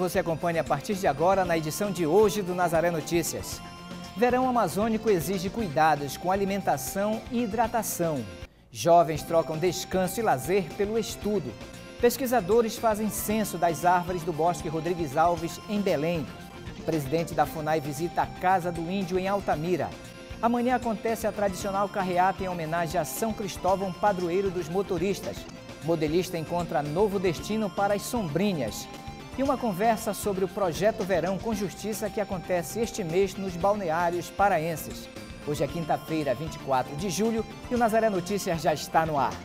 Você acompanha a partir de agora na edição de hoje do Nazaré Notícias. Verão amazônico exige cuidados com alimentação e hidratação. Jovens trocam descanso e lazer pelo estudo. Pesquisadores fazem censo das árvores do Bosque Rodrigues Alves, em Belém. O presidente da FUNAI visita a Casa do Índio, em Altamira. Amanhã acontece a tradicional carreata em homenagem a São Cristóvão, padroeiro dos motoristas. Modelista encontra novo destino para as Sombrinhas. E uma conversa sobre o Projeto Verão com Justiça que acontece este mês nos balneários paraenses. Hoje é quinta-feira, 24 de julho, e o Nazaré Notícias já está no ar.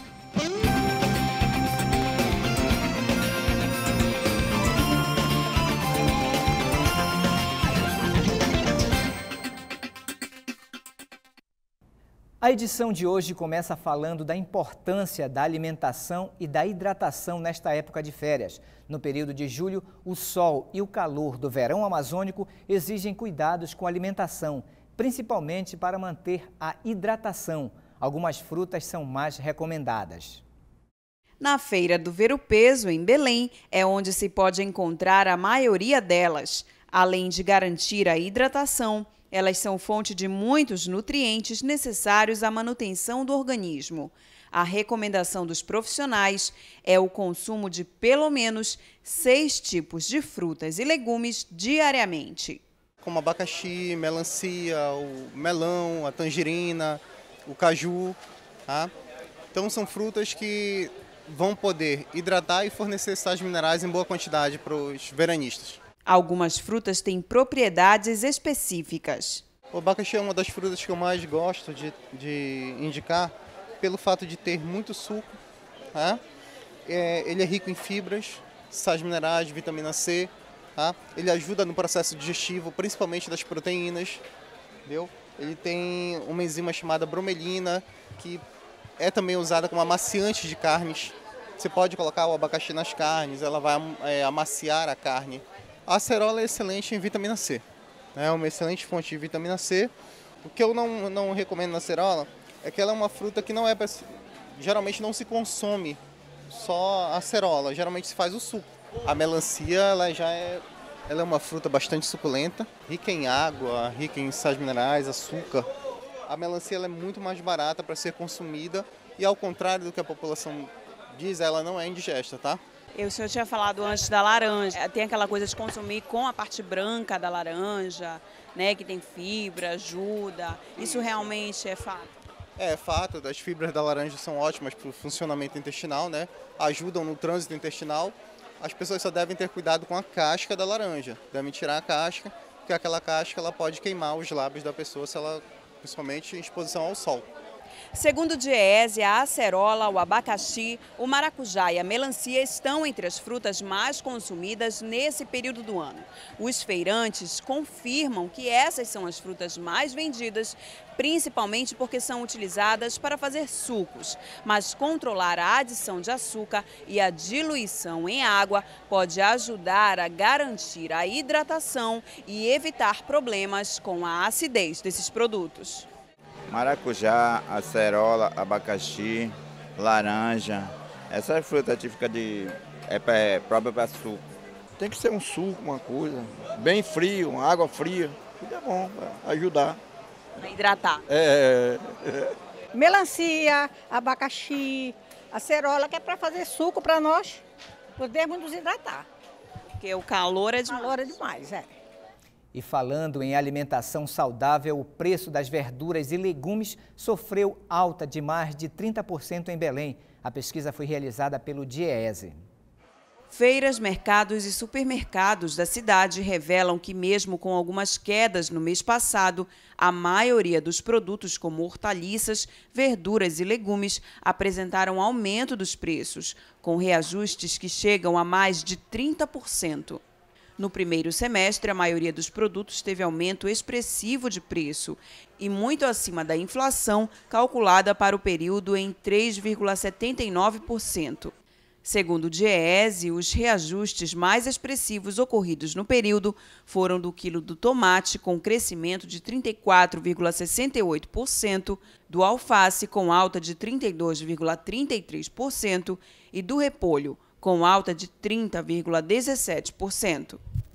A edição de hoje começa falando da importância da alimentação e da hidratação nesta época de férias. No período de julho, o sol e o calor do verão amazônico exigem cuidados com a alimentação, principalmente para manter a hidratação. Algumas frutas são mais recomendadas. Na Feira do Ver-o-Peso, em Belém, é onde se pode encontrar a maioria delas. Além de garantir a hidratação, elas são fonte de muitos nutrientes necessários à manutenção do organismo. A recomendação dos profissionais é o consumo de pelo menos 6 tipos de frutas e legumes diariamente. Como abacaxi, melancia, o melão, a tangerina, o caju. Tá? Então são frutas que vão poder hidratar e fornecer sais minerais em boa quantidade para os veranistas. Algumas frutas têm propriedades específicas. O abacaxi é uma das frutas que eu mais gosto de indicar pelo fato de ter muito suco. Tá? Ele é rico em fibras, sais minerais, vitamina C. Tá? Ele ajuda no processo digestivo, principalmente das proteínas. Entendeu? Ele tem uma enzima chamada bromelina, que é também usada como amaciante de carnes. Você pode colocar o abacaxi nas carnes, ela vai amaciar a carne. A acerola é excelente em vitamina C, é uma excelente fonte de vitamina C. O que eu não recomendo na acerola é que ela é uma fruta que geralmente não se consome só a acerola, geralmente se faz o suco. A melancia ela é uma fruta bastante suculenta, rica em água, rica em sais minerais, açúcar. A melancia ela é muito mais barata para ser consumida e, ao contrário do que a população diz, ela não é indigesta, tá? O senhor tinha falado antes da laranja, tem aquela coisa de consumir com a parte branca da laranja, né, que tem fibra, ajuda. Isso realmente é fato? É fato, as fibras da laranja são ótimas para o funcionamento intestinal, né? Ajudam no trânsito intestinal. As pessoas só devem ter cuidado com a casca da laranja, devem tirar a casca, porque aquela casca ela pode queimar os lábios da pessoa, principalmente em exposição ao sol. Segundo o DIEESE, a acerola, o abacaxi, o maracujá e a melancia estão entre as frutas mais consumidas nesse período do ano. Os feirantes confirmam que essas são as frutas mais vendidas, principalmente porque são utilizadas para fazer sucos. Mas controlar a adição de açúcar e a diluição em água pode ajudar a garantir a hidratação e evitar problemas com a acidez desses produtos. Maracujá, acerola, abacaxi, laranja, essa fruta típica própria para suco. Tem que ser um suco, uma coisa, bem frio, uma água fria, tudo é bom para ajudar. Para hidratar. Melancia, abacaxi, acerola, que é para fazer suco para nós podermos nos hidratar. Porque o calor é demais. O calor é demais, E falando em alimentação saudável, o preço das verduras e legumes sofreu alta de mais de 30% em Belém. A pesquisa foi realizada pelo DIEESE. Feiras, mercados e supermercados da cidade revelam que, mesmo com algumas quedas no mês passado, a maioria dos produtos, como hortaliças, verduras e legumes, apresentaram aumento dos preços, com reajustes que chegam a mais de 30%. No primeiro semestre, a maioria dos produtos teve aumento expressivo de preço e muito acima da inflação, calculada para o período em 3,79%. Segundo o DIEESE, os reajustes mais expressivos ocorridos no período foram do quilo do tomate, com crescimento de 34,68%, do alface, com alta de 32,33%, e do repolho, com alta de 30,17%.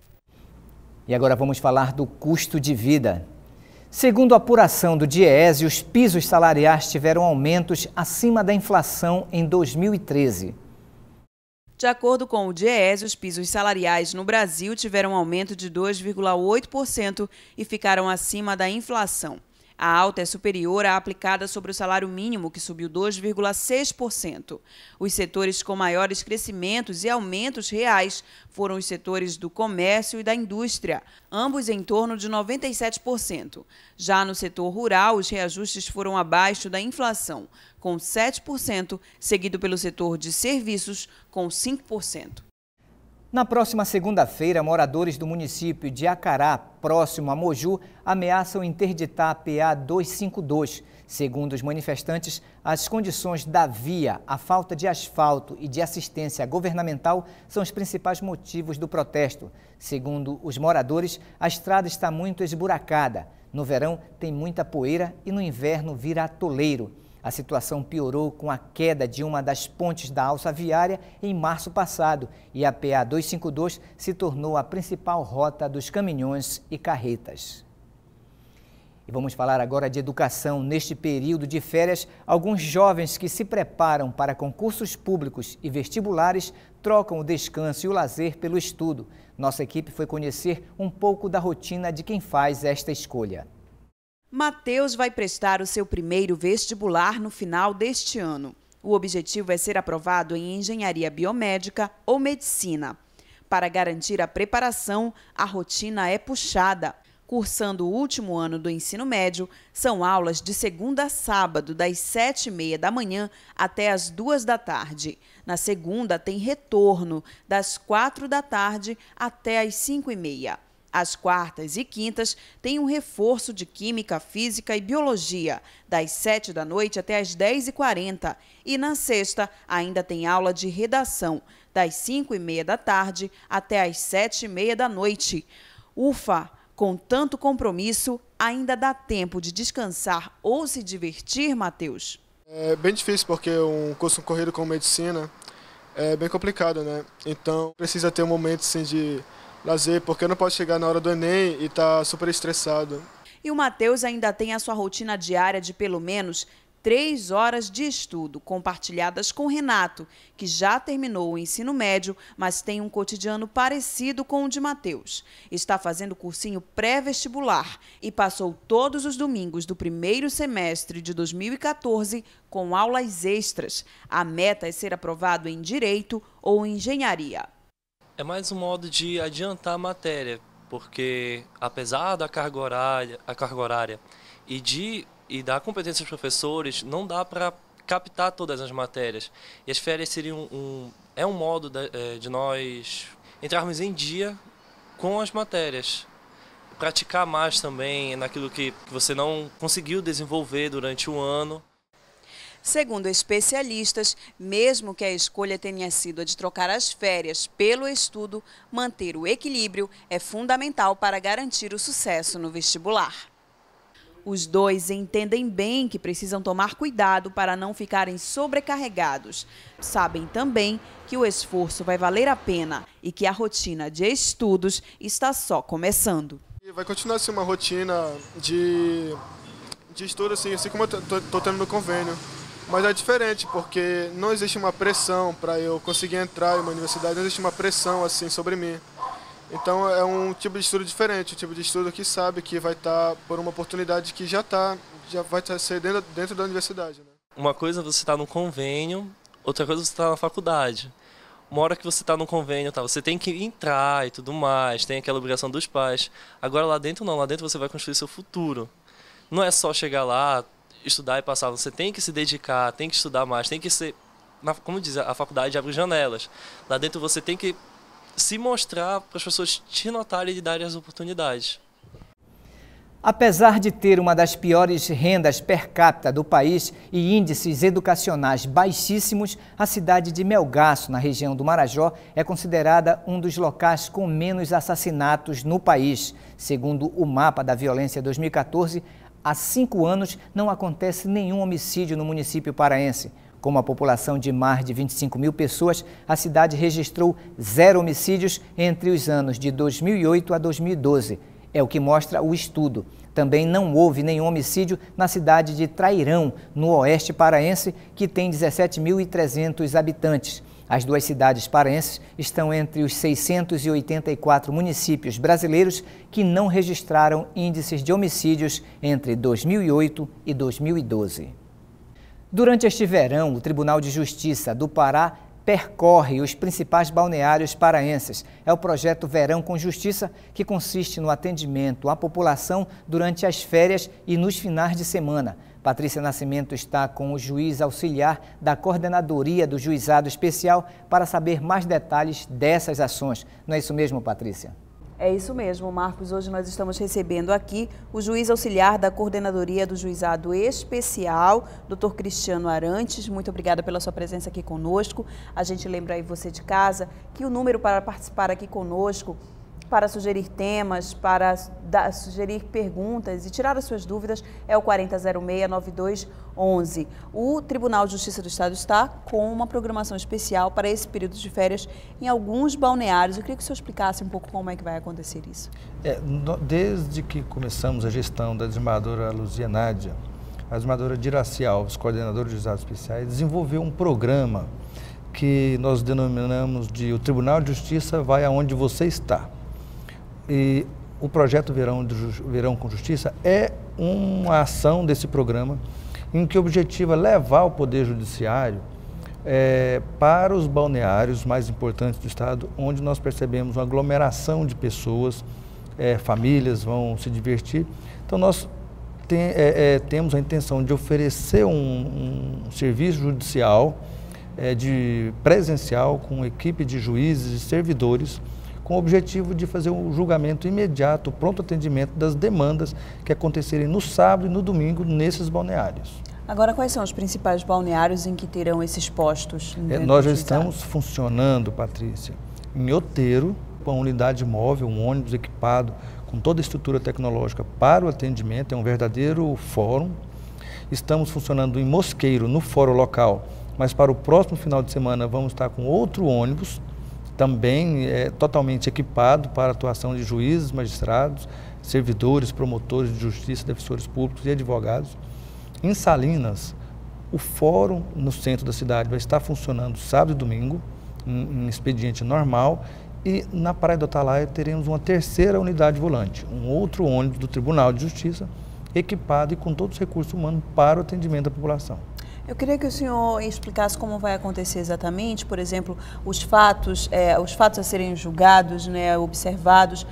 E agora vamos falar do custo de vida. Segundo a apuração do DIEESE, os pisos salariais tiveram aumentos acima da inflação em 2013. De acordo com o DIEESE, os pisos salariais no Brasil tiveram um aumento de 2,8% e ficaram acima da inflação. A alta é superior à aplicada sobre o salário mínimo, que subiu 2,6%. Os setores com maiores crescimentos e aumentos reais foram os setores do comércio e da indústria, ambos em torno de 97%. Já no setor rural, os reajustes foram abaixo da inflação, com 7%, seguido pelo setor de serviços, com 5%. Na próxima segunda-feira, moradores do município de Acará, próximo a Moju, ameaçam interditar a PA 252. Segundo os manifestantes, as condições da via, a falta de asfalto e de assistência governamental são os principais motivos do protesto. Segundo os moradores, a estrada está muito esburacada. No verão, tem muita poeira e no inverno vira atoleiro. A situação piorou com a queda de uma das pontes da alça viária em março passado e a PA 252 se tornou a principal rota dos caminhões e carretas. E vamos falar agora de educação. Neste período de férias, alguns jovens que se preparam para concursos públicos e vestibulares trocam o descanso e o lazer pelo estudo. Nossa equipe foi conhecer um pouco da rotina de quem faz esta escolha. Matheus vai prestar o seu primeiro vestibular no final deste ano. O objetivo é ser aprovado em engenharia biomédica ou medicina. Para garantir a preparação, a rotina é puxada. Cursando o último ano do ensino médio, são aulas de segunda a sábado, das 7h30 da manhã até as 2 da tarde. Na segunda, tem retorno, das 4 da tarde até as 5h30. Às quartas e quintas, tem um reforço de Química, Física e Biologia, das 7 da noite até as 10h40. E na sexta, ainda tem aula de redação, das 5h30 da tarde até as 7h30 da noite. Ufa! Com tanto compromisso, ainda dá tempo de descansar ou se divertir, Matheus? É bem difícil porque um curso concorrido com medicina é bem complicado, né? Então precisa ter um momento assim, de lazer, porque não pode chegar na hora do Enem e estar super estressado. E o Matheus ainda tem a sua rotina diária de pelo menos 3 horas de estudo, compartilhadas com Renato, que já terminou o ensino médio, mas tem um cotidiano parecido com o de Matheus. Está fazendo cursinho pré-vestibular e passou todos os domingos do primeiro semestre de 2014 com aulas extras. A meta é ser aprovado em Direito ou Engenharia. É mais um modo de adiantar a matéria, porque apesar da carga horária e da competência dos professores, não dá para captar todas as matérias. E as férias seriam um modo de nós entrarmos em dia com as matérias. Praticar mais também naquilo que você não conseguiu desenvolver durante o ano. Segundo especialistas, mesmo que a escolha tenha sido a de trocar as férias pelo estudo, manter o equilíbrio é fundamental para garantir o sucesso no vestibular. Os dois entendem bem que precisam tomar cuidado para não ficarem sobrecarregados. Sabem também que o esforço vai valer a pena e que a rotina de estudos está só começando. Vai continuar assim, uma rotina de estudo assim como eu estou tendo no convênio. Mas é diferente, porque não existe uma pressão para eu conseguir entrar em uma universidade, não existe uma pressão assim sobre mim. Então é um tipo de estudo diferente, um tipo de estudo que sabe que vai estar por uma oportunidade que já vai ser dentro da universidade. Né? Uma coisa é você estar no convênio, outra coisa é você estar na faculdade. Uma hora que você está no convênio, você tem que entrar e tudo mais, tem aquela obrigação dos pais. Agora lá dentro não, lá dentro você vai construir seu futuro. Não é só chegar lá, estudar e passar, você tem que se dedicar, tem que estudar mais, tem que ser, como diz, a faculdade abre janelas. Lá dentro você tem que se mostrar para as pessoas te notarem e darem as oportunidades. Apesar de ter uma das piores rendas per capita do país e índices educacionais baixíssimos, a cidade de Melgaço, na região do Marajó, é considerada um dos locais com menos assassinatos no país. Segundo o Mapa da Violência 2014, há 5 anos não acontece nenhum homicídio no município paraense. Com uma população de mais de 25 mil pessoas, a cidade registrou 0 homicídios entre os anos de 2008 a 2012. É o que mostra o estudo. Também não houve nenhum homicídio na cidade de Trairão, no oeste paraense, que tem 17.300 habitantes. As duas cidades paraenses estão entre os 684 municípios brasileiros que não registraram índices de homicídios entre 2008 e 2012. Durante este verão, o Tribunal de Justiça do Pará percorre os principais balneários paraenses. É o projeto Verão com Justiça, que consiste no atendimento à população durante as férias e nos finais de semana. Patrícia Nascimento está com o juiz auxiliar da Coordenadoria do Juizado Especial para saber mais detalhes dessas ações. Não é isso mesmo, Patrícia? É isso mesmo, Marcos. Hoje nós estamos recebendo aqui o juiz auxiliar da Coordenadoria do Juizado Especial, Dr. Cristiano Arantes. Muito obrigada pela sua presença aqui conosco. A gente lembra aí você de casa que o número para participar aqui conosco, para sugerir temas, para sugerir perguntas e tirar as suas dúvidas é o 4006-9211. O Tribunal de Justiça do Estado está com uma programação especial para esse período de férias em alguns balneários. Eu queria que o senhor explicasse um pouco como é que vai acontecer isso. Desde que começamos a gestão da desembargadora Luzia Nádia, a desembargadora Diraci Alves, coordenadora de juizados especiais, desenvolveu um programa que nós denominamos de o Tribunal de Justiça vai aonde você está. E o projeto Verão com Justiça é uma ação desse programa em que o objetivo é levar o Poder Judiciário para os balneários mais importantes do Estado, onde nós percebemos uma aglomeração de pessoas, famílias vão se divertir. Então, nós temos a intenção de oferecer um serviço judicial presencial com equipe de juízes e servidores, com o objetivo de fazer um julgamento imediato, pronto atendimento das demandas que acontecerem no sábado e no domingo nesses balneários. Agora, quais são os principais balneários em que terão esses postos? Nós já estamos funcionando, Patrícia, em Outeiro, com uma unidade móvel, um ônibus equipado com toda a estrutura tecnológica para o atendimento, é um verdadeiro fórum. Estamos funcionando em Mosqueiro, no fórum local, mas para o próximo final de semana vamos estar com outro ônibus, também totalmente equipado para a atuação de juízes, magistrados, servidores, promotores de justiça, defensores públicos e advogados. Em Salinas, o fórum no centro da cidade vai estar funcionando sábado e domingo, em expediente normal, e na Praia do Atalaia teremos uma terceira unidade volante, um outro ônibus do Tribunal de Justiça, equipado e com todos os recursos humanos para o atendimento da população. Eu queria que o senhor explicasse como vai acontecer exatamente, por exemplo, os fatos a serem julgados, observados,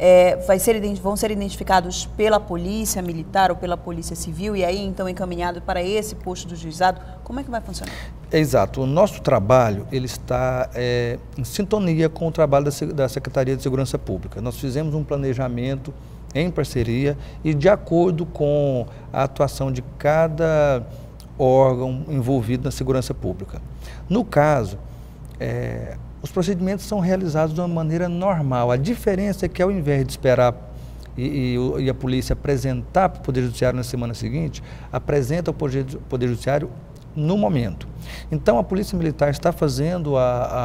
vão ser identificados pela polícia militar ou pela polícia civil e aí então encaminhado para esse posto do juizado. Como é que vai funcionar? Exato. O nosso trabalho ele está em sintonia com o trabalho da Secretaria de Segurança Pública. Nós fizemos um planejamento em parceria e de acordo com a atuação de cada órgão envolvido na segurança pública. No caso, os procedimentos são realizados de uma maneira normal. A diferença é que ao invés de esperar e a polícia apresentar para o Poder Judiciário na semana seguinte, apresenta ao Poder Judiciário no momento. Então a Polícia Militar está fazendo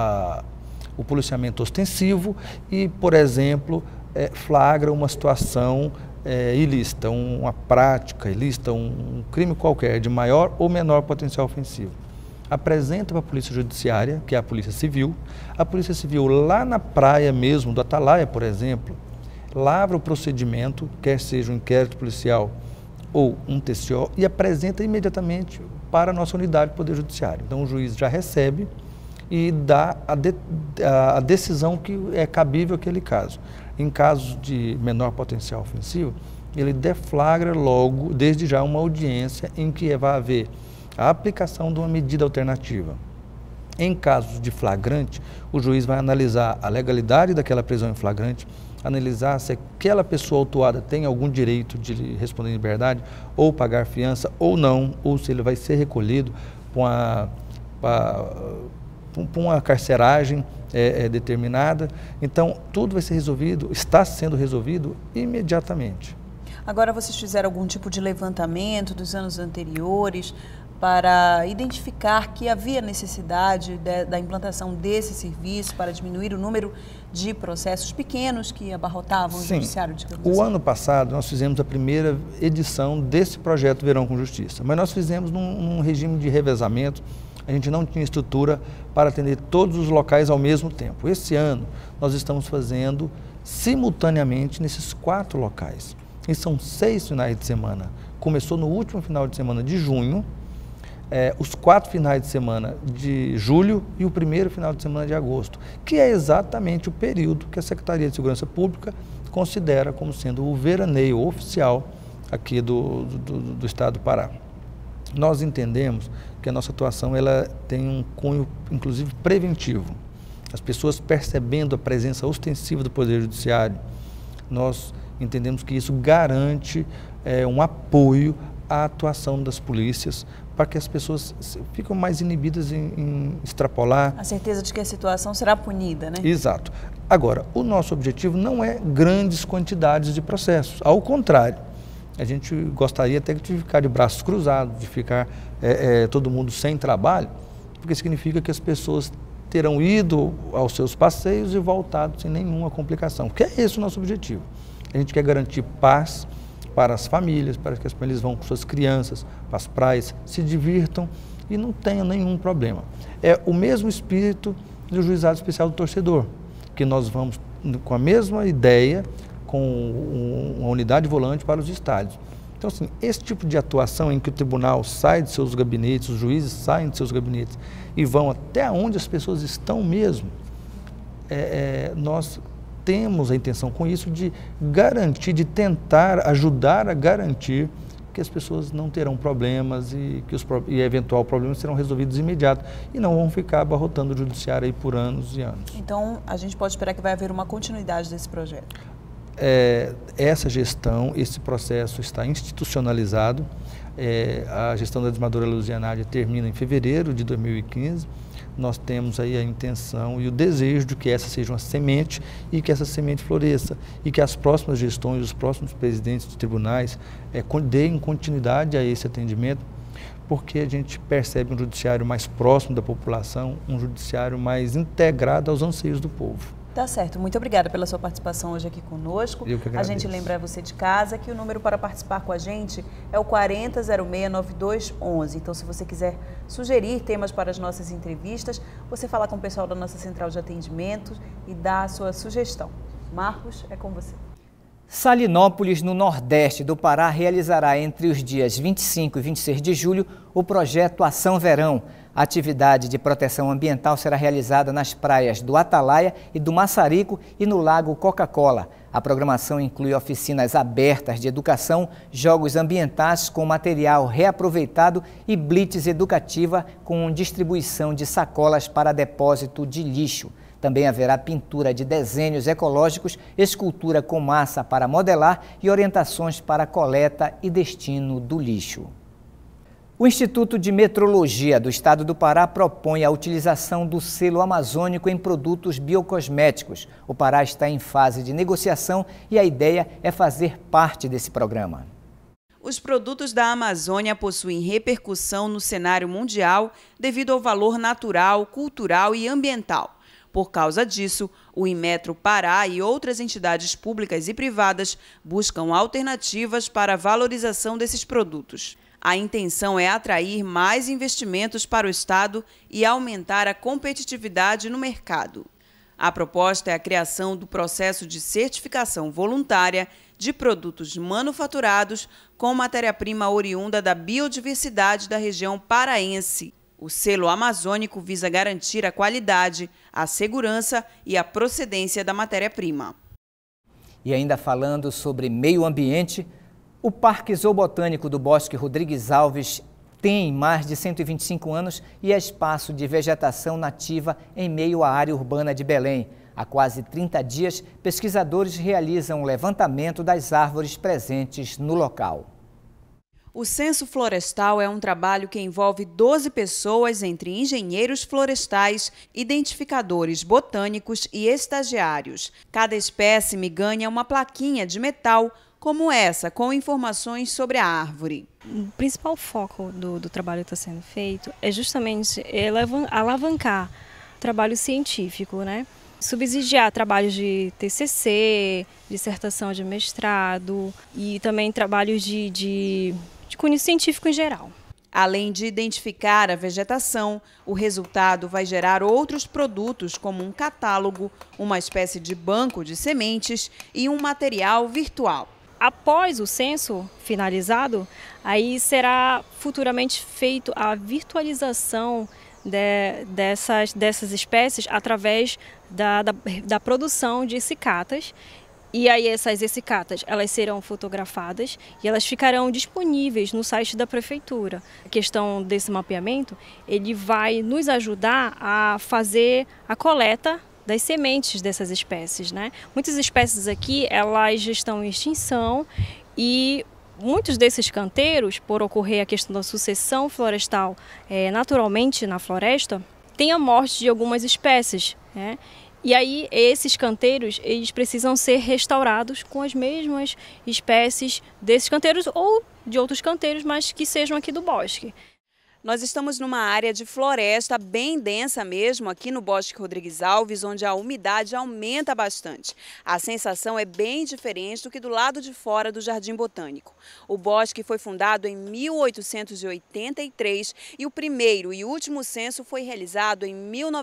o policiamento ostensivo e, por exemplo, flagra uma situação ilícita, uma prática ilícita, um crime qualquer de maior ou menor potencial ofensivo. Apresenta para a Polícia Judiciária, que é a Polícia Civil lá na praia mesmo do Atalaia, por exemplo, lavra o procedimento, quer seja um inquérito policial ou um TCO, e apresenta imediatamente para a nossa unidade do Poder Judiciário. Então o juiz já recebe e dá a decisão que é cabível àquele caso. Em casos de menor potencial ofensivo, ele deflagra logo, desde já, uma audiência em que vai haver a aplicação de uma medida alternativa. Em casos de flagrante, o juiz vai analisar a legalidade daquela prisão em flagrante, analisar se aquela pessoa autuada tem algum direito de responder em liberdade, ou pagar fiança, ou não, ou se ele vai ser recolhido para uma carceragem determinada. Então, tudo vai ser resolvido, está sendo resolvido imediatamente. Agora, vocês fizeram algum tipo de levantamento dos anos anteriores para identificar que havia necessidade da implantação desse serviço para diminuir o número de processos pequenos que abarrotavam o judiciário de Campinas? O ano passado nós fizemos a primeira edição desse projeto Verão com Justiça, mas nós fizemos num regime de revezamento. A gente não tinha estrutura para atender todos os locais ao mesmo tempo. Esse ano nós estamos fazendo simultaneamente nesses 4 locais. E são 6 finais de semana. Começou no último final de semana de junho, os 4 finais de semana de julho e o primeiro final de semana de agosto, que é exatamente o período que a Secretaria de Segurança Pública considera como sendo o veraneio oficial aqui do Estado do Pará. Nós entendemos que a nossa atuação ela tem um cunho, inclusive, preventivo. As pessoas percebendo a presença ostensiva do Poder Judiciário, nós entendemos que isso garante um apoio à atuação das polícias para que as pessoas ficam mais inibidas em extrapolar. A certeza de que a situação será punida, né? Exato. Agora, o nosso objetivo não é grandes quantidades de processos, ao contrário. A gente gostaria até de ficar de braços cruzados, de ficar todo mundo sem trabalho, porque significa que as pessoas terão ido aos seus passeios e voltado sem nenhuma complicação, que é esse o nosso objetivo. A gente quer garantir paz para as famílias, para que as famílias vão com suas crianças para as praias, se divirtam e não tenham nenhum problema. É o mesmo espírito do Juizado Especial do Torcedor, que nós vamos com a mesma ideia, com uma unidade volante para os estádios. Então, assim, esse tipo de atuação em que o tribunal sai de seus gabinetes, os juízes saem de seus gabinetes e vão até onde as pessoas estão mesmo, nós temos a intenção com isso de garantir, de tentar ajudar a garantir que as pessoas não terão problemas e que eventual problemas serão resolvidos de imediato e não vão ficar abarrotando o judiciário aí por anos e anos. Então, a gente pode esperar que vai haver uma continuidade desse projeto? Essa gestão, esse processo está institucionalizado. A gestão da Desmadora Luzianádia termina em fevereiro de 2015. Nós temos aí a intenção e o desejo de que essa seja uma semente e que essa semente floresça e que as próximas gestões, os próximos presidentes de tribunais deem continuidade a esse atendimento, porque a gente percebe um judiciário mais próximo da população, um judiciário mais integrado aos anseios do povo. Tá certo. Muito obrigada pela sua participação hoje aqui conosco. Eu que agradeço. A gente lembra você de casa que o número para participar com a gente é o 4006-9211. Então, se você quiser sugerir temas para as nossas entrevistas, você fala com o pessoal da nossa central de atendimento e dá a sua sugestão. Marcos, é com você. Salinópolis, no Nordeste do Pará, realizará entre os dias 25 e 26 de julho o projeto Ação Verão. A atividade de proteção ambiental será realizada nas praias do Atalaia e do Maçarico e no Lago Coca-Cola. A programação inclui oficinas abertas de educação, jogos ambientais com material reaproveitado e blitz educativa com distribuição de sacolas para depósito de lixo. Também haverá pintura de desenhos ecológicos, escultura com massa para modelar e orientações para coleta e destino do lixo. O Instituto de Metrologia do Estado do Pará propõe a utilização do selo amazônico em produtos biocosméticos. O Pará está em fase de negociação e a ideia é fazer parte desse programa. Os produtos da Amazônia possuem repercussão no cenário mundial devido ao valor natural, cultural e ambiental. Por causa disso, o Inmetro Pará e outras entidades públicas e privadas buscam alternativas para a valorização desses produtos. A intenção é atrair mais investimentos para o Estado e aumentar a competitividade no mercado. A proposta é a criação do processo de certificação voluntária de produtos manufaturados com matéria-prima oriunda da biodiversidade da região paraense. O selo amazônico visa garantir a qualidade, a segurança e a procedência da matéria-prima. E ainda falando sobre meio ambiente, o Parque Zoobotânico do Bosque Rodrigues Alves tem mais de 125 anos e é espaço de vegetação nativa em meio à área urbana de Belém. Há quase 30 dias, pesquisadores realizam o levantamento das árvores presentes no local. O Censo Florestal é um trabalho que envolve 12 pessoas entre engenheiros florestais, identificadores botânicos e estagiários. Cada espécime ganha uma plaquinha de metal como essa, com informações sobre a árvore. O principal foco do trabalho que está sendo feito é justamente alavancar o trabalho científico, né? Subsidiar trabalhos de TCC, dissertação de mestrado e também trabalhos de cunho científico em geral. Além de identificar a vegetação, o resultado vai gerar outros produtos como um catálogo, uma espécie de banco de sementes e um material virtual. Após o censo finalizado, aí será futuramente feito a virtualização dessas espécies através da produção de cicatas. E aí essas cicatas, elas serão fotografadas e elas ficarão disponíveis no site da prefeitura. A questão desse mapeamento, ele vai nos ajudar a fazer a coleta das sementes dessas espécies, né? Muitas espécies aqui, elas já estão em extinção e muitos desses canteiros, por ocorrer a questão da sucessão florestal naturalmente na floresta, tem a morte de algumas espécies, né? E aí esses canteiros, eles precisam ser restaurados com as mesmas espécies desses canteiros ou de outros canteiros, mas que sejam aqui do bosque. Nós estamos numa área de floresta bem densa mesmo, aqui no Bosque Rodrigues Alves, onde a umidade aumenta bastante. A sensação é bem diferente do que do lado de fora do Jardim Botânico. O bosque foi fundado em 1883 e o primeiro e último censo foi realizado em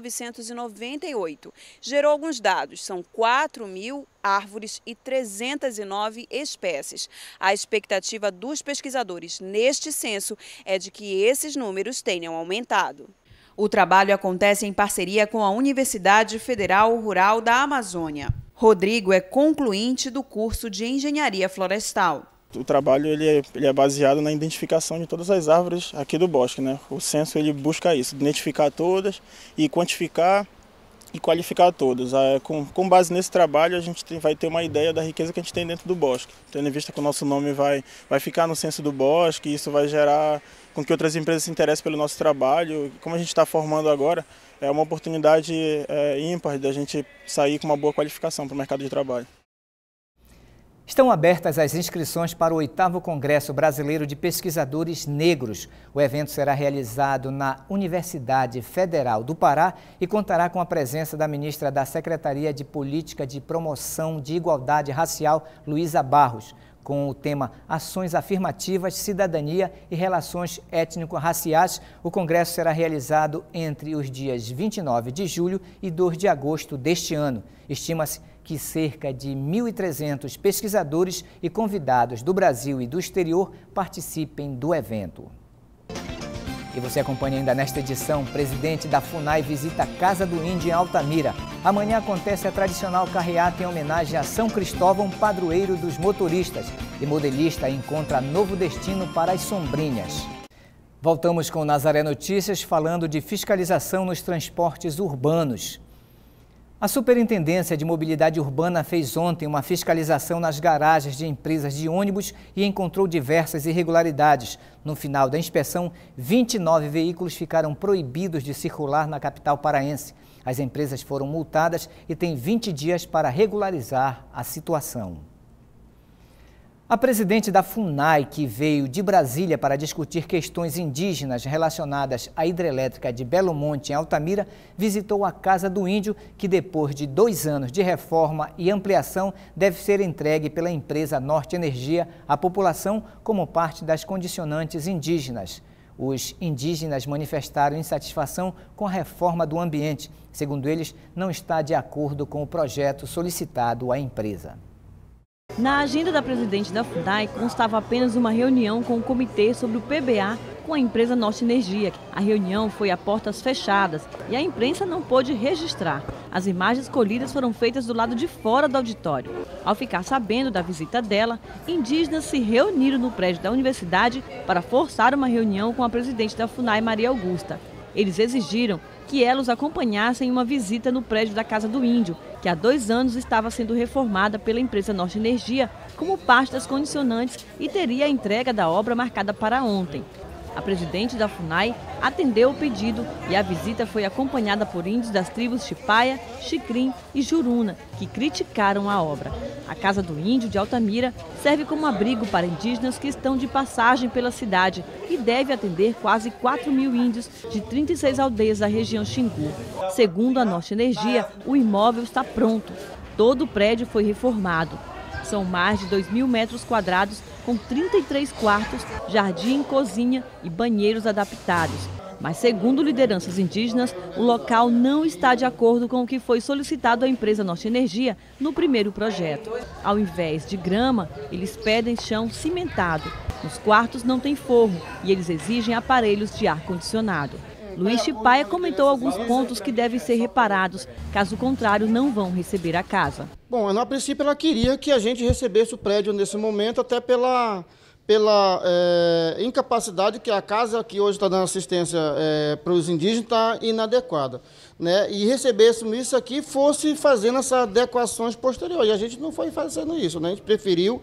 1998. Gerou alguns dados, são 4.000 árvores e 309 espécies. A expectativa dos pesquisadores neste censo é de que esses números tenham aumentado. O trabalho acontece em parceria com a Universidade Federal Rural da Amazônia. Rodrigo é concluinte do curso de Engenharia Florestal. O trabalho ele é baseado na identificação de todas as árvores aqui do bosque, né? O censo ele busca isso, identificar todas e quantificar e qualificar todos. Com base nesse trabalho, a gente vai ter uma ideia da riqueza que a gente tem dentro do bosque. Tendo em vista que o nosso nome vai ficar no censo do bosque, isso vai gerar com que outras empresas se interessem pelo nosso trabalho. Como a gente está formando agora, é uma oportunidade ímpar da gente sair com uma boa qualificação para o mercado de trabalho. Estão abertas as inscrições para o 8º Congresso Brasileiro de Pesquisadores Negros. O evento será realizado na Universidade Federal do Pará e contará com a presença da ministra da Secretaria de Política de Promoção de Igualdade Racial, Luísa Barros, com o tema Ações Afirmativas, Cidadania e Relações Étnico-Raciais. O congresso será realizado entre os dias 29 de julho e 2 de agosto deste ano. Estima-se que cerca de 1.300 pesquisadores e convidados do Brasil e do exterior participem do evento. E você acompanha ainda nesta edição, o presidente da FUNAI visita a Casa do Índio em Altamira. Amanhã acontece a tradicional carreata em homenagem a São Cristóvão, padroeiro dos motoristas. E modelista encontra novo destino para as Sombrinhas. Voltamos com o Nazaré Notícias falando de fiscalização nos transportes urbanos. A Superintendência de Mobilidade Urbana fez ontem uma fiscalização nas garagens de empresas de ônibus e encontrou diversas irregularidades. No final da inspeção, 29 veículos ficaram proibidos de circular na capital paraense. As empresas foram multadas e têm 20 dias para regularizar a situação. A presidente da FUNAI, que veio de Brasília para discutir questões indígenas relacionadas à hidrelétrica de Belo Monte, em Altamira, visitou a Casa do Índio, que depois de 2 anos de reforma e ampliação, deve ser entregue pela empresa Norte Energia à população como parte das condicionantes indígenas. Os indígenas manifestaram insatisfação com a reforma do ambiente. Segundo eles, não está de acordo com o projeto solicitado à empresa. Na agenda da presidente da FUNAI constava apenas uma reunião com o comitê sobre o PBA com a empresa Norte Energia. A reunião foi a portas fechadas e a imprensa não pôde registrar. As imagens colhidas foram feitas do lado de fora do auditório. Ao ficar sabendo da visita dela, indígenas se reuniram no prédio da universidade para forçar uma reunião com a presidente da FUNAI, Maria Augusta. Eles exigiram que ela os acompanhasse em uma visita no prédio da Casa do Índio, que há 2 anos estava sendo reformada pela empresa Norte Energia como parte das condicionantes e teria a entrega da obra marcada para ontem. A presidente da FUNAI atendeu o pedido e a visita foi acompanhada por índios das tribos Chipaya, Xicrim e Juruna, que criticaram a obra. A Casa do Índio de Altamira serve como abrigo para indígenas que estão de passagem pela cidade e deve atender quase 4.000 índios de 36 aldeias da região Xingu. Segundo a Norte Energia, o imóvel está pronto. Todo o prédio foi reformado. São mais de 2.000 metros quadrados, com 33 quartos, jardim, cozinha e banheiros adaptados. Mas, segundo lideranças indígenas, o local não está de acordo com o que foi solicitado à empresa Norte Energia no primeiro projeto. Ao invés de grama, eles pedem chão cimentado. Nos quartos não tem forro e eles exigem aparelhos de ar-condicionado. Luiz Chipaya comentou alguns pontos que devem ser reparados, caso contrário não vão receber a casa. Bom, a princípio ela queria que a gente recebesse o prédio nesse momento, até pela incapacidade que a casa que hoje está dando assistência para os indígenas está inadequada, né? E recebêssemos isso aqui, fosse fazendo essas adequações posteriores. E a gente não foi fazendo isso, né? A gente preferiu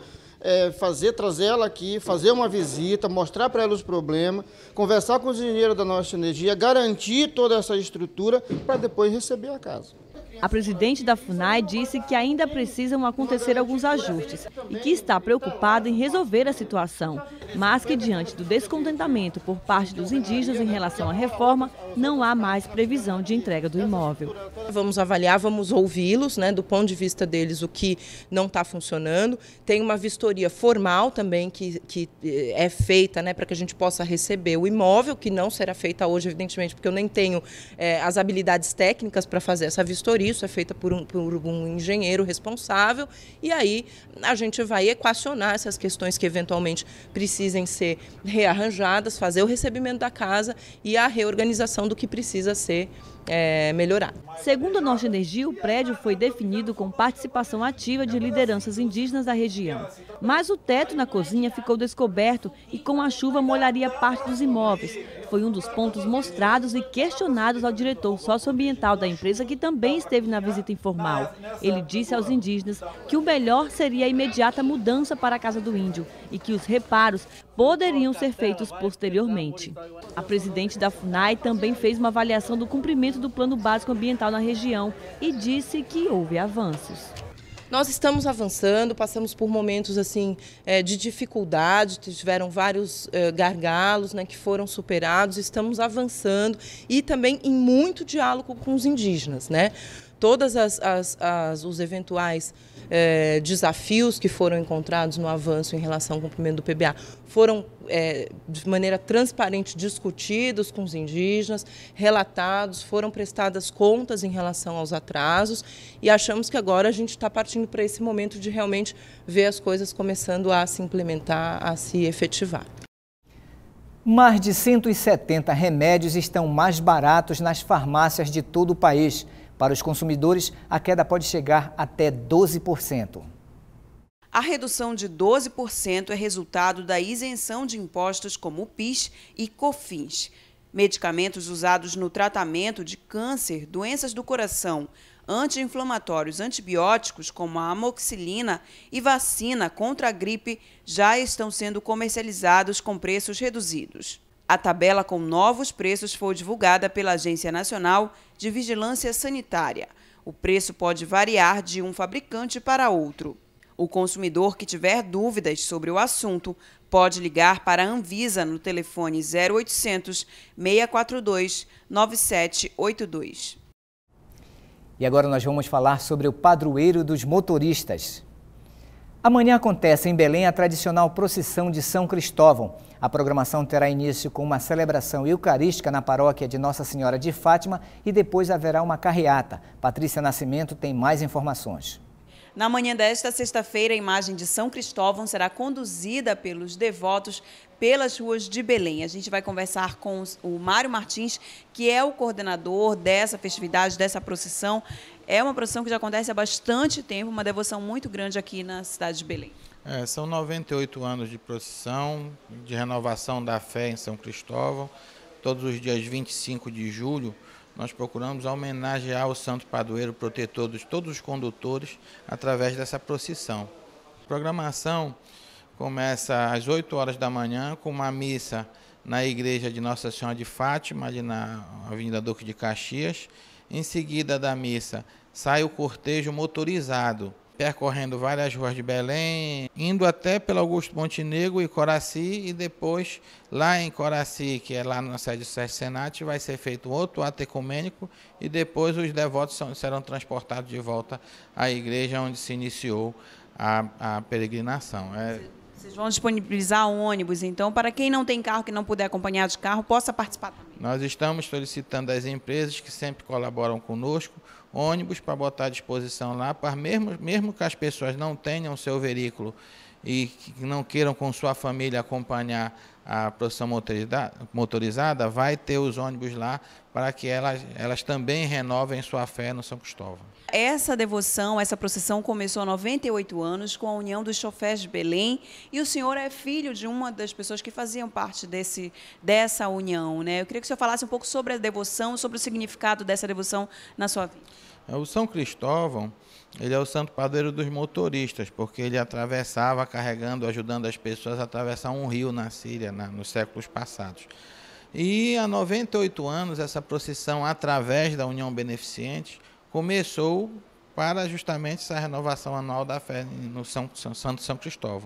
trazer ela aqui, fazer uma visita, mostrar para ela os problemas, conversar com os engenheiros da Norte Energia, garantir toda essa estrutura para depois receber a casa. A presidente da FUNAI disse que ainda precisam acontecer alguns ajustes e que está preocupada em resolver a situação, mas que diante do descontentamento por parte dos indígenas em relação à reforma, não há mais previsão de entrega do imóvel. Vamos avaliar, vamos ouvi-los, né, do ponto de vista deles, o que não está funcionando. Tem uma vistoria formal também que é feita, né, para que a gente possa receber o imóvel, que não será feita hoje, evidentemente, porque eu nem tenho as habilidades técnicas para fazer essa vistoria. Isso é feita por um engenheiro responsável e aí a gente vai equacionar essas questões que eventualmente precisem ser rearranjadas, fazer o recebimento da casa e a reorganização do que precisa ser melhorado. Segundo a Norte Energia, o prédio foi definido com participação ativa de lideranças indígenas da região. Mas o teto na cozinha ficou descoberto e com a chuva molharia parte dos imóveis. Foi um dos pontos mostrados e questionados ao diretor socioambiental da empresa, que também esteve na visita informal. Ele disse aos indígenas que o melhor seria a imediata mudança para a Casa do Índio e que os reparos poderiam ser feitos posteriormente. A presidente da FUNAI também fez uma avaliação do cumprimento do Plano Básico Ambiental na região e disse que houve avanços. Nós estamos avançando, passamos por momentos assim de dificuldade, tiveram vários gargalos, né, que foram superados, estamos avançando e também em muito diálogo com os indígenas, né? Todos os eventuais desafios que foram encontrados no avanço em relação ao cumprimento do PBA foram de maneira transparente discutidos com os indígenas, relatados, foram prestadas contas em relação aos atrasos e achamos que agora a gente está partindo para esse momento de realmente ver as coisas começando a se implementar, a se efetivar. Mais de 170 remédios estão mais baratos nas farmácias de todo o país. Para os consumidores, a queda pode chegar até 12%. A redução de 12% é resultado da isenção de impostos como o PIS e COFINS. Medicamentos usados no tratamento de câncer, doenças do coração, anti-inflamatórios, antibióticos como a amoxicilina e vacina contra a gripe já estão sendo comercializados com preços reduzidos. A tabela com novos preços foi divulgada pela Agência Nacional de Vigilância Sanitária. O preço pode variar de um fabricante para outro. O consumidor que tiver dúvidas sobre o assunto pode ligar para a Anvisa no telefone 0800 642 9782. E agora nós vamos falar sobre o padroeiro dos motoristas. Amanhã acontece em Belém a tradicional procissão de São Cristóvão. A programação terá início com uma celebração eucarística na paróquia de Nossa Senhora de Fátima e depois haverá uma carreata. Patrícia Nascimento tem mais informações. Na manhã desta sexta-feira, a imagem de São Cristóvão será conduzida pelos devotos pelas ruas de Belém. A gente vai conversar com o Mário Martins, que é o coordenador dessa festividade, dessa procissão. É uma procissão que já acontece há bastante tempo, uma devoção muito grande aqui na cidade de Belém. São 98 anos de procissão, de renovação da fé em São Cristóvão. Todos os dias 25 de julho, nós procuramos homenagear o santo padroeiro protetor de todos os condutores através dessa procissão. A programação começa às 8 horas da manhã com uma missa na igreja de Nossa Senhora de Fátima, ali na Avenida Duque de Caxias. Em seguida da missa, sai o cortejo motorizado, percorrendo várias ruas de Belém, indo até pelo Augusto Montenegro e Coraci, e depois lá em Coraci, que é lá na sede do Sesc Senat, vai ser feito outro ato ecumênico e depois os devotos serão transportados de volta à igreja onde se iniciou a peregrinação. Vocês vão disponibilizar ônibus, então, para quem não tem carro, que não puder acompanhar de carro, possa participar também. Nós estamos solicitando às empresas que sempre colaboram conosco, ônibus para botar à disposição lá, para mesmo que as pessoas não tenham seu veículo e que não queiram com sua família acompanhar a procissão motorizada, vai ter os ônibus lá para que elas também renovem sua fé no São Cristóvão. Essa devoção, essa procissão começou há 98 anos com a União dos Chofés de Belém, e o senhor é filho de uma das pessoas que faziam parte dessa união, né? Eu queria que o senhor falasse um pouco sobre a devoção, sobre o significado dessa devoção na sua vida. O São Cristóvão, ele é o santo padroeiro dos motoristas, porque ele atravessava carregando, ajudando as pessoas a atravessar um rio na Síria, nos séculos passados. E há 98 anos, essa procissão, através da União Beneficente, começou para justamente essa renovação anual da fé no Santo São Cristóvão.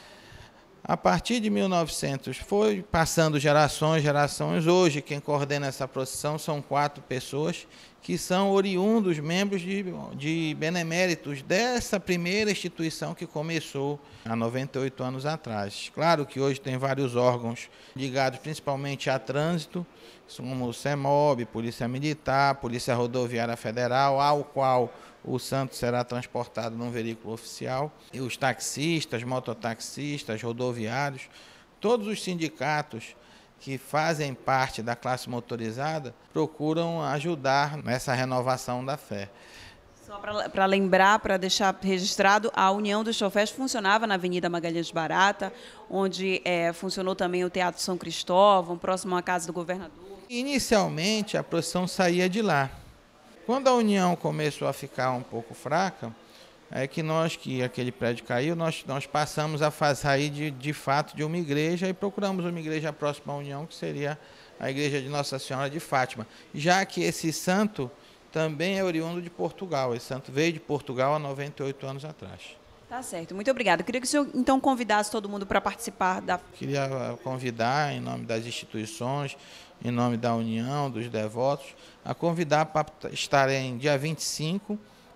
A partir de 1900, foi passando gerações. Hoje, quem coordena essa procissão são 4 pessoas que são oriundos, membros de beneméritos dessa primeira instituição que começou há 98 anos atrás. Claro que hoje tem vários órgãos ligados principalmente a trânsito, como o CEMOB, Polícia Militar, Polícia Rodoviária Federal, ao qual o santo será transportado num veículo oficial, e os taxistas, mototaxistas, rodoviários, todos os sindicatos que fazem parte da classe motorizada procuram ajudar nessa renovação da fé. Só para lembrar, para deixar registrado, a União dos Chofés funcionava na Avenida Magalhães Barata, onde funcionou também o Teatro São Cristóvão, próximo à Casa do Governador. Inicialmente, a procissão saía de lá. Quando a União começou a ficar um pouco fraca, que aquele prédio caiu, nós passamos a sair de fato de uma igreja e procuramos uma igreja próxima à União, que seria a igreja de Nossa Senhora de Fátima, já que esse santo também é oriundo de Portugal. Esse santo veio de Portugal há 98 anos atrás. Tá certo, muito obrigada. Eu queria que o senhor, então, convidasse todo mundo para participar da... Queria convidar, em nome das instituições, em nome da União, dos devotos, a convidar para estar em dia 25,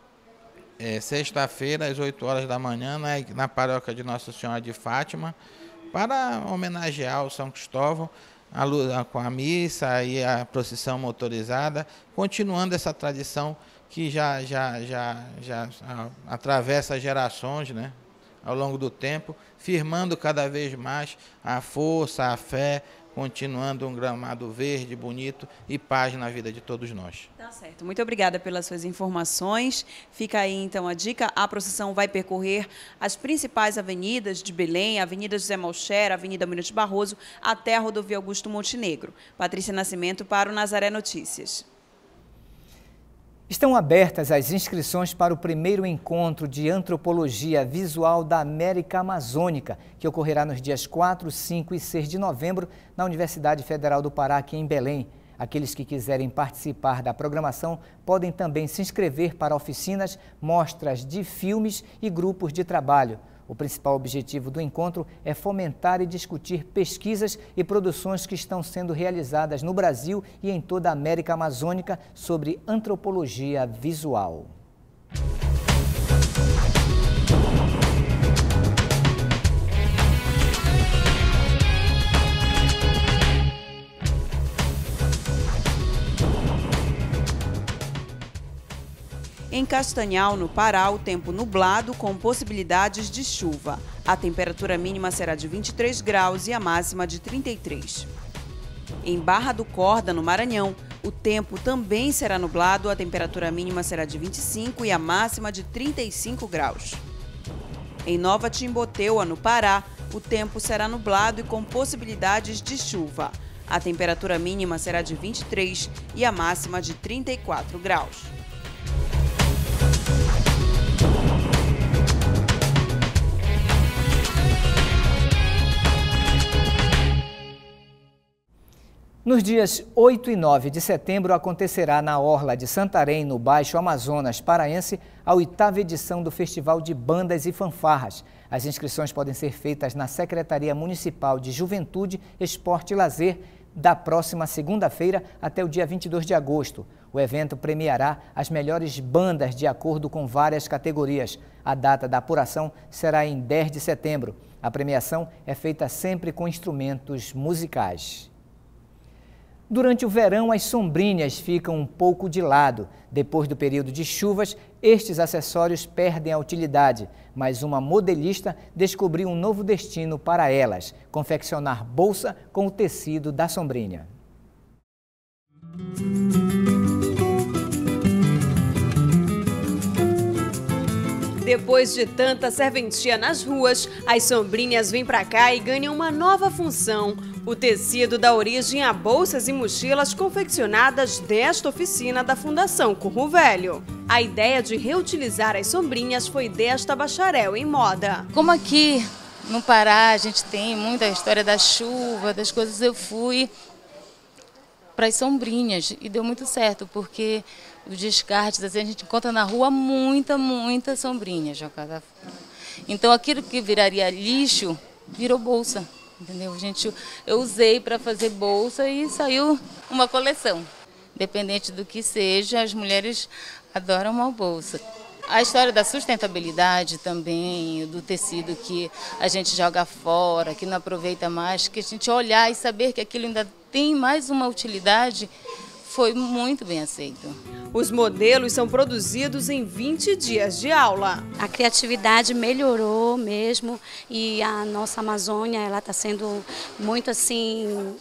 sexta-feira, às 8 horas da manhã, na paróquia de Nossa Senhora de Fátima, para homenagear o São Cristóvão, com a missa e a procissão motorizada, continuando essa tradição que já atravessa gerações, né, ao longo do tempo, firmando cada vez mais a força, a fé, continuando um gramado verde, bonito e paz na vida de todos nós. Tá certo. Muito obrigada pelas suas informações. Fica aí, então, a dica. A procissão vai percorrer as principais avenidas de Belém, a Avenida José Malcher, a Avenida Mirante Barroso, até a Rodovia Augusto Montenegro. Patrícia Nascimento para o Nazaré Notícias. Estão abertas as inscrições para o primeiro encontro de antropologia visual da América Amazônica, que ocorrerá nos dias 4, 5 e 6 de novembro na Universidade Federal do Pará, aqui em Belém. Aqueles que quiserem participar da programação podem também se inscrever para oficinas, mostras de filmes e grupos de trabalho. O principal objetivo do encontro é fomentar e discutir pesquisas e produções que estão sendo realizadas no Brasil e em toda a América Amazônica sobre antropologia visual. Em Castanhal, no Pará, o tempo nublado com possibilidades de chuva. A temperatura mínima será de 23 graus e a máxima de 33. Em Barra do Corda, no Maranhão, o tempo também será nublado, a temperatura mínima será de 25 e a máxima de 35 graus. Em Nova Timboteua, no Pará, o tempo será nublado e com possibilidades de chuva. A temperatura mínima será de 23 e a máxima de 34 graus. Nos dias 8 e 9 de setembro acontecerá na Orla de Santarém, no Baixo Amazonas Paraense, a 8ª edição do Festival de Bandas e Fanfarras. As inscrições podem ser feitas na Secretaria Municipal de Juventude, Esporte e Lazer da próxima segunda-feira até o dia 22 de agosto. O evento premiará as melhores bandas de acordo com várias categorias. A data da apuração será em 10 de setembro. A premiação é feita sempre com instrumentos musicais. Durante o verão, as sombrinhas ficam um pouco de lado. Depois do período de chuvas, estes acessórios perdem a utilidade, mas uma modelista descobriu um novo destino para elas: confeccionar bolsa com o tecido da sombrinha. Depois de tanta serventia nas ruas, as sombrinhas vêm para cá e ganham uma nova função. O tecido dá origem a bolsas e mochilas confeccionadas desta oficina da Fundação Curro Velho. A ideia de reutilizar as sombrinhas foi desta bacharel em moda. Como aqui no Pará a gente tem muita história da chuva, das coisas, eu fui para as sombrinhas e deu muito certo, porque os descartes, assim, a gente encontra na rua muita sombrinha jogada fora. Então aquilo que viraria lixo virou bolsa, entendeu? Eu usei para fazer bolsa e saiu uma coleção. Independente do que seja, as mulheres adoram uma bolsa. A história da sustentabilidade também, do tecido que a gente joga fora, que não aproveita mais, que a gente olhar e saber que aquilo ainda tem mais uma utilidade, foi muito bem aceito. Os modelos são produzidos em 20 dias de aula. A criatividade melhorou mesmo e a nossa Amazônia ela está sendo muito assim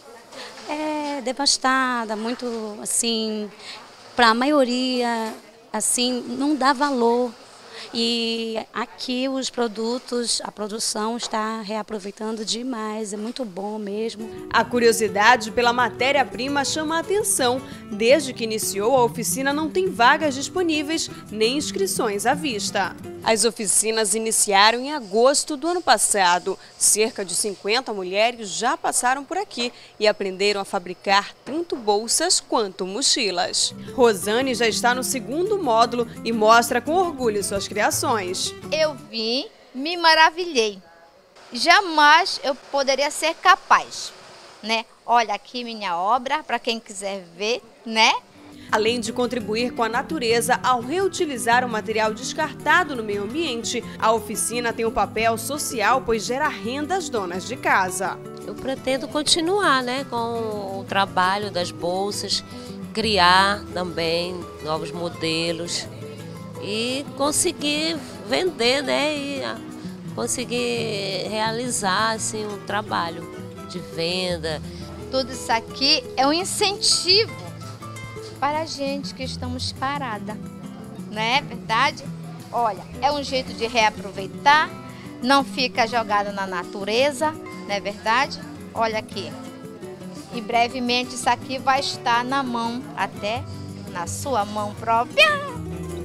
devastada, muito assim, para a maioria assim não dá valor. E aqui os produtos, a produção está reaproveitando demais, é muito bom mesmo. A curiosidade pela matéria-prima chama a atenção. Desde que iniciou, a oficina não tem vagas disponíveis nem inscrições à vista. As oficinas iniciaram em agosto do ano passado. Cerca de 50 mulheres já passaram por aqui e aprenderam a fabricar tanto bolsas quanto mochilas. Rosane já está no 2º módulo e mostra com orgulho suas criações. Eu vim, me maravilhei. Jamais eu poderia ser capaz, né? Olha aqui minha obra, para quem quiser ver, né? Além de contribuir com a natureza ao reutilizar o material descartado no meio ambiente, a oficina tem um papel social, pois gera renda às donas de casa. Eu pretendo continuar, com o trabalho das bolsas, criar também novos modelos e conseguir vender, e conseguir realizar assim, um trabalho de venda. Tudo isso aqui é um incentivo para a gente que estamos parada, não é verdade? Olha, é um jeito de reaproveitar, não fica jogado na natureza, não é verdade? Olha aqui. E brevemente isso aqui vai estar na mão, até na sua mão própria.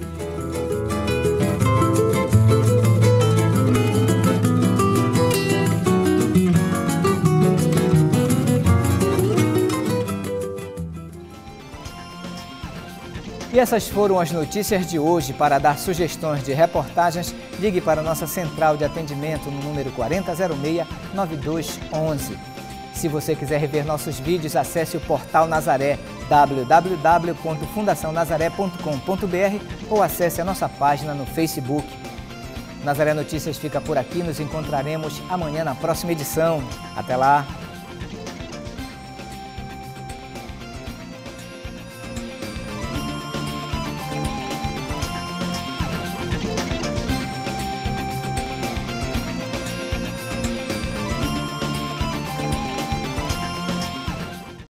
E essas foram as notícias de hoje. Para dar sugestões de reportagens, ligue para a nossa central de atendimento no número 4006-9211. Se você quiser rever nossos vídeos, acesse o portal Nazaré, www.fundacionazaré.com.br ou acesse a nossa página no Facebook. Nazaré Notícias fica por aqui, nos encontraremos amanhã na próxima edição. Até lá!